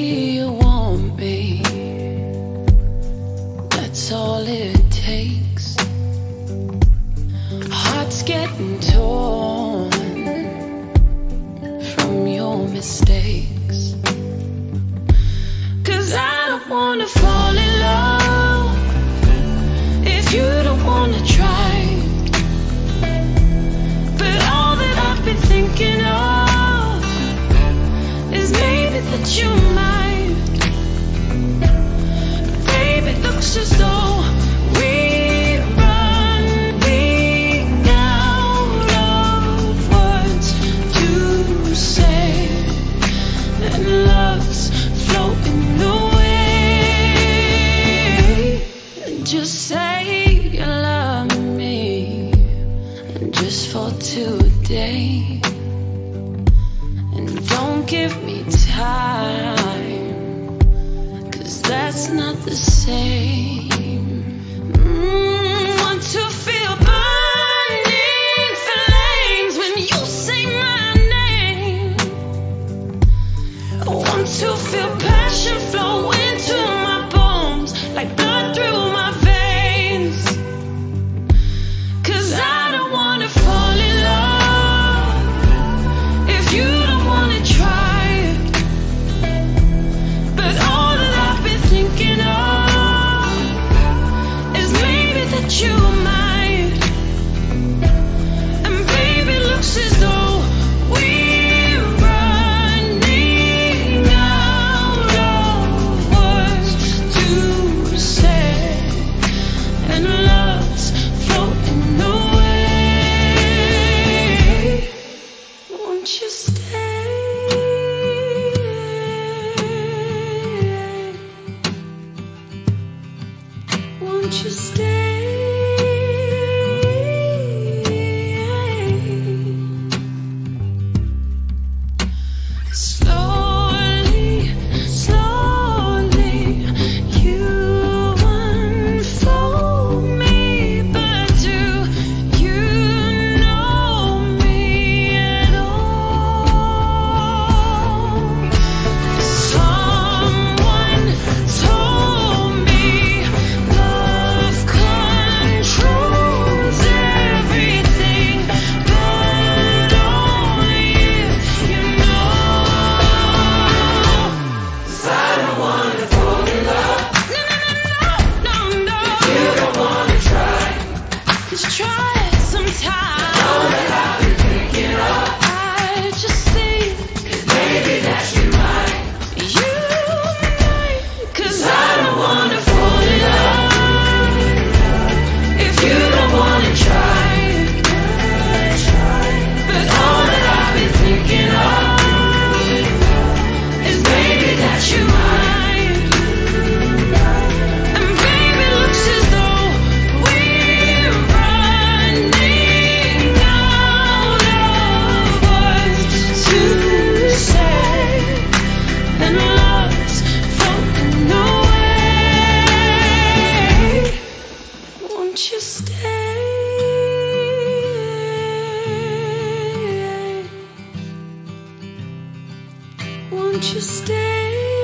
me you want me, that's all it takes. Heart's getting torn from your mistakes. 'Cause I don't wanna fall in love if you don't wanna try. But all that I've been thinking of is maybe that you might. Babe, it looks as though we're running out of words to say, and love's floating away. Just say you love me, and just for today. And don't give me time, 'cause that's not the same. Want to feel burning flames when you say my name. I want to feel passion flow into my bones, like blood through my veins. 'Cause I don't wanna fall in love if you don't wanna try. But all that I've been thinking of is maybe that you might. And baby, looks as though we're running out of words to say, and love's floating away. Won't you stay? Won't you stay? Slowly, slowly, you unfold me, but do you know me at all? Someone told me love controls everything, but only if you know. 'Cause I don't wanna fall in love. No, no, no, no. If you don't wanna try, 'cause try it sometime. All that I've been thinking of, I just think maybe that you might. You might. 'Cause I don't wanna fall in love if you don't wanna try. But all that I've been thinking of is maybe that you might. And baby, looks as though we're running out of words to say, and love's floating away. Won't you stay? Won't you stay?